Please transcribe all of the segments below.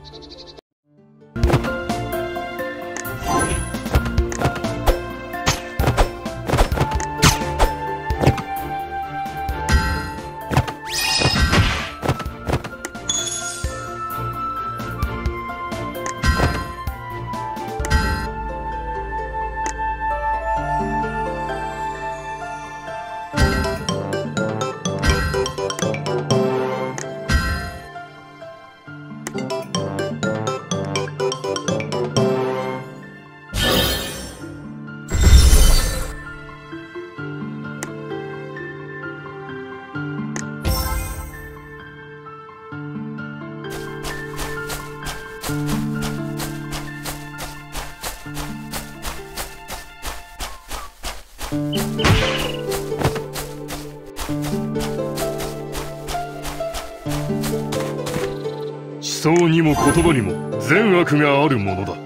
思想にも言葉にも善悪があるものだ。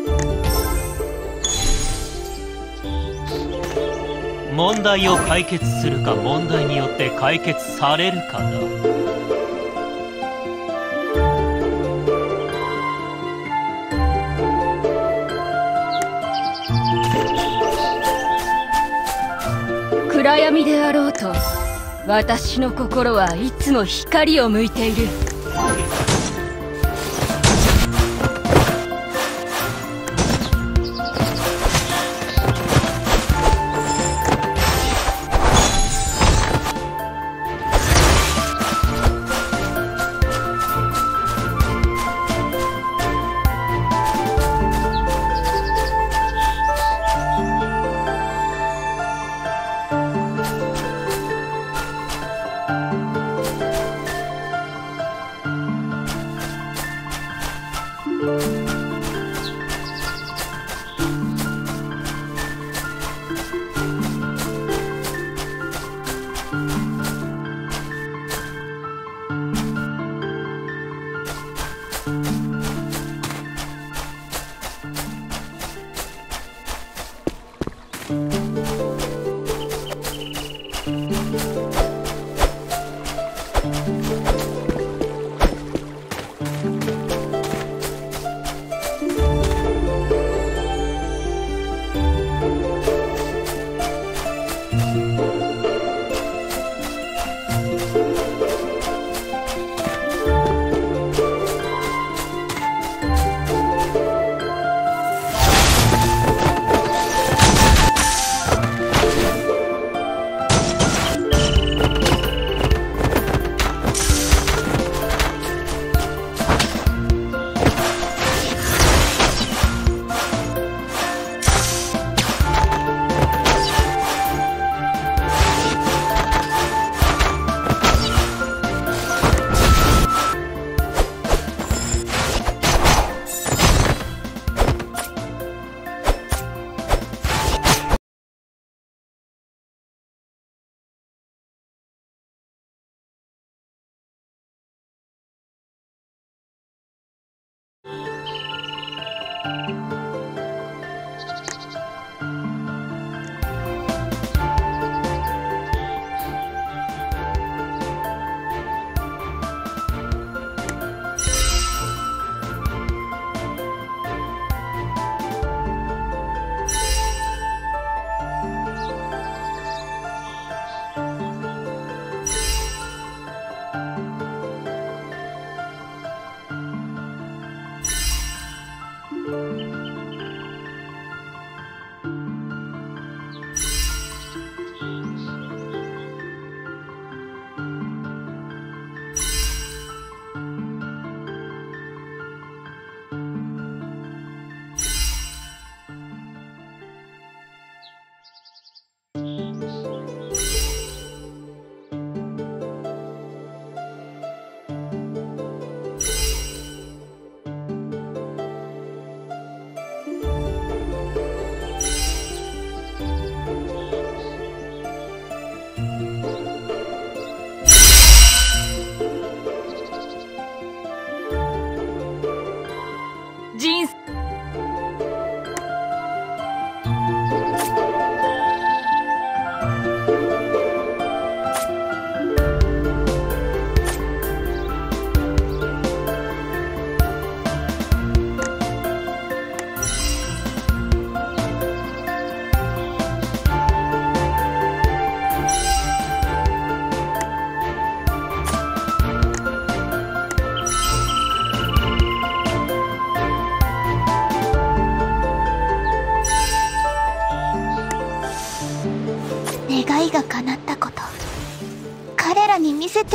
問題を解決するか問題によって解決されるかだ。 暗闇であろうと私の心はいつも光を向いている。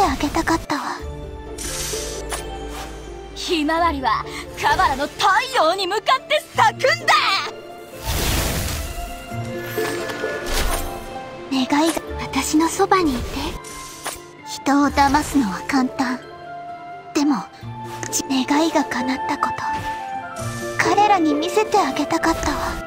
あげたかったわ。 ひまわりはカバラの太陽に向かって咲くんだ。 願いが私のそばにいて。人を騙すのは簡単。でも願いが叶ったこと、彼らに見せてあげたかったわ。